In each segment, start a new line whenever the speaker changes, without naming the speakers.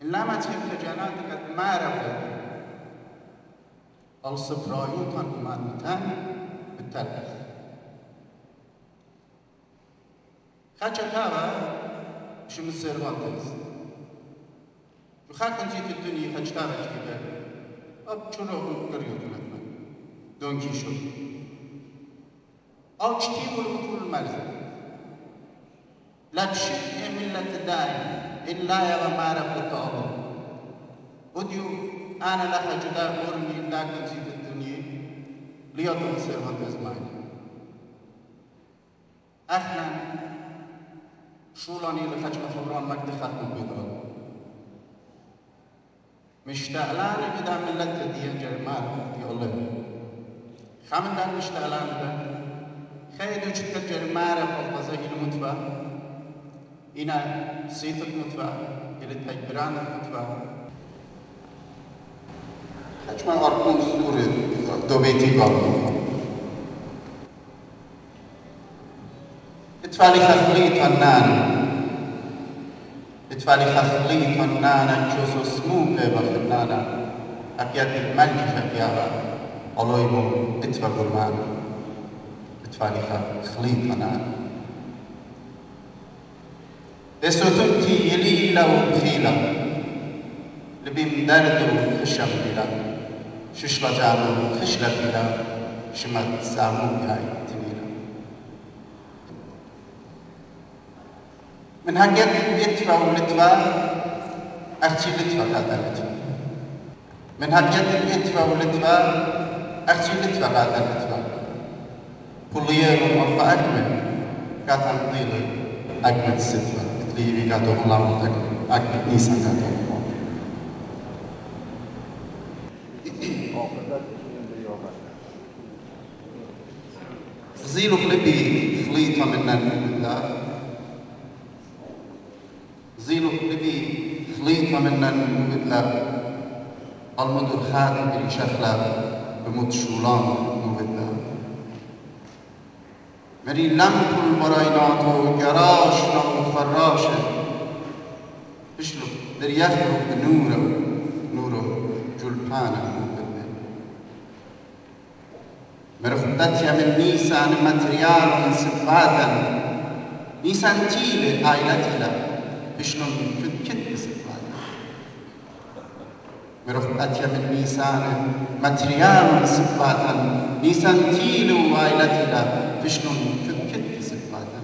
لما تخجانات قد ما رفض الصبرايوت المانتان بالتلف خاچتارا شو مسيروانتز وخاكن جيت الدنيا خاچتارا كده اب چلو قريوت لكنا دون كيشو او چتي والمطول المرزق لا تشك ملة دائم إلا يا ما رفض الله وديو أنا لها جدا أورمي ذاك نزيد الدنيا ليوتو مسيروانت زماني احنا شولاني لخجم خبران مجد ختم بيدار مشتعلان بدا ملت دي جرمال يقول خامدان مشتعلان بدا خيدو جدا جرمال فالقزه المتبع إنا سيط المتبع إلى تجبران المتبع حجم أرقام سورة دو بيتي قالوا اتفالي خخليت النان اتفالي خخليت النان جوزو سموك بخنانا أبيات الملك فكيارا الله يبو اتفا قرمان اتفالي خخليت النان اسوتمتي يليلا وبخيلا لبيم دردو خشم بلا ششلا جامو خشلا بلا شمال سامو بهاي من هنجد لتفا ولتفا أرتي لتفا هذا لتفا من هنجد لتفا ولتفا أرتي لتفا هذا لتفا كل يوم أرفع أجمل كاتن طيلة أجمل ستفا تليبي كاتو خلام أجمل نيسا كاتو زيلو قلبي خليطة من الله زيلو قلبي خليطة من الله المدر خاتم اللي شخلا بمد شولان نوبتنا مري لم كل برايناتو جراش نو فراشة بشلو در يخلو بنوره جلبانا نوبتنا مرفضتها من نيسان ماتريال من صفاتا نيسان تيلي عائلتنا بشلون كت بصفاتا مرفضتها من نيسان ماتريال من صفاتا نيسان تيلي عائلتنا بشلون كت بصفاتا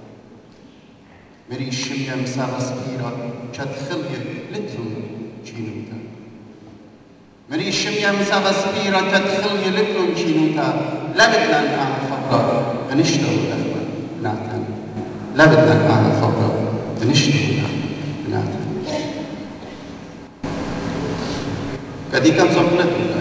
مري الشمية مسارة صغيرة تدخلي لتلو جينوتا مري الشمية مسافة صغيرة تدخل يلبنون جينوتا لا بدنا نعمل خبرة بنشتغل الأخوة بناتنا لا بدنا نعمل خبرة بنشتغل بناتنا كدي كم زبلت